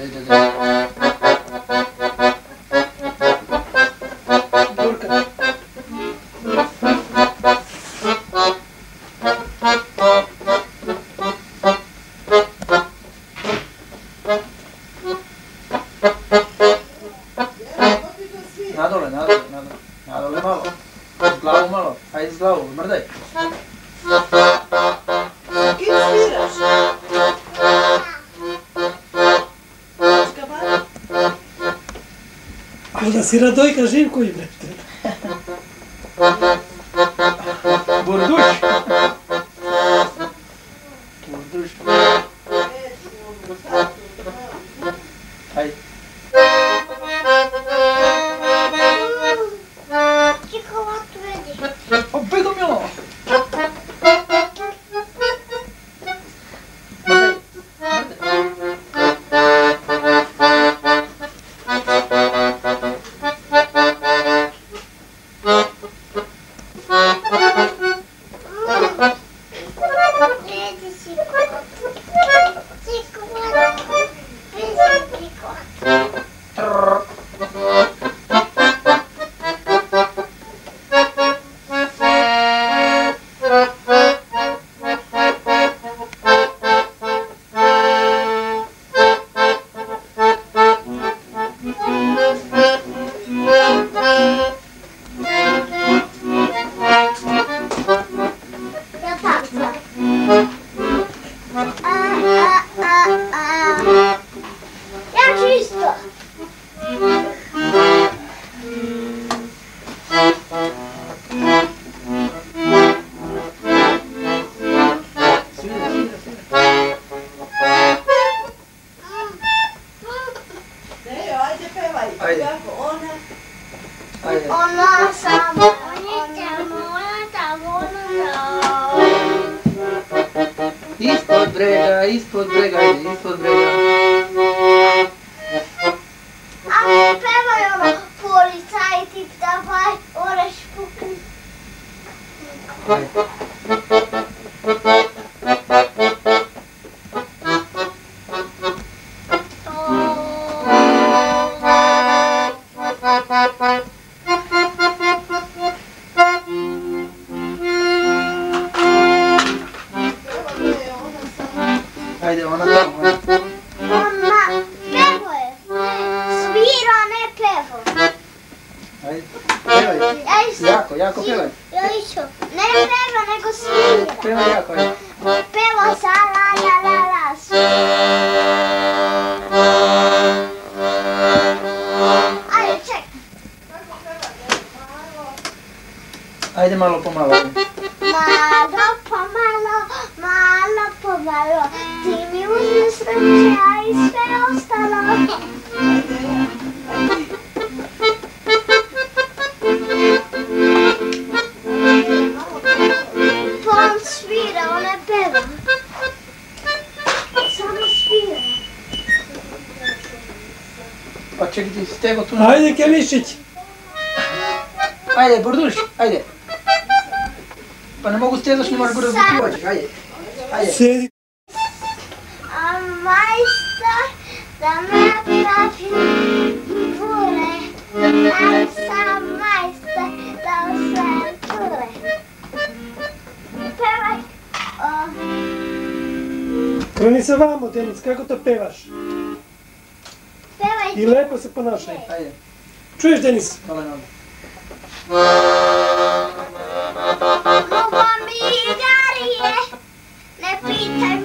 Burka. Nadole malo. S glavu malo. Ajde s glavu, mrdaj. Kim sviraš? Možda si Radojka Živković, brete. Burduš. Burduš. Ajde. Opet umjelo. Ona sama, Ispod brega, ispod brega, ispod brega. a pevaj ono, policajci, davaj, oreš pukni. Ajde, ona tamo. Ona pevaj, svira, ne pevo. Ajde, pevaj. Jako, jako pevaj. Ne peva, nego svira. Pevaj jako, ajde. Peva sa la la la la. Ajde, ček. Ajde malo pomalo. Malo pomalo, malo pomalo. Ti mi uzmi sreće, a i sve ostalo. On svira, on ne peva. Samo svira. Pa čekaj ti stego tu. Ajde, Kemišić. Ajde, Burduš, ajde. Pa ne mogu stezaš, ne moraš brzo pjevačeš, ajde. Ajde. Sedi. A majstor da me pravi bure. A sam majstor da sve cure. Pevaj. Kreni se vamo, Denis, kako to pevaš? Pevaj. I lepo se ponašaj. Ajde. Čuješ, Denis? Hvala nam. Ljubav mi darije, ne pitaj